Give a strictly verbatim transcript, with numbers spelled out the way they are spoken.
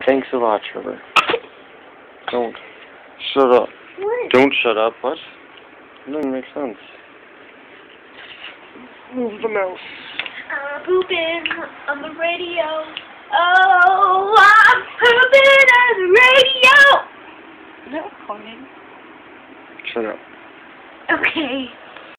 Thanks a lot, Trevor. Don't. Shut up. What? Don't shut up. What? It doesn't make sense. Move the mouse. I'm pooping on the radio. Oh, I'm pooping on the radio. Is that recording? Shut up. Okay.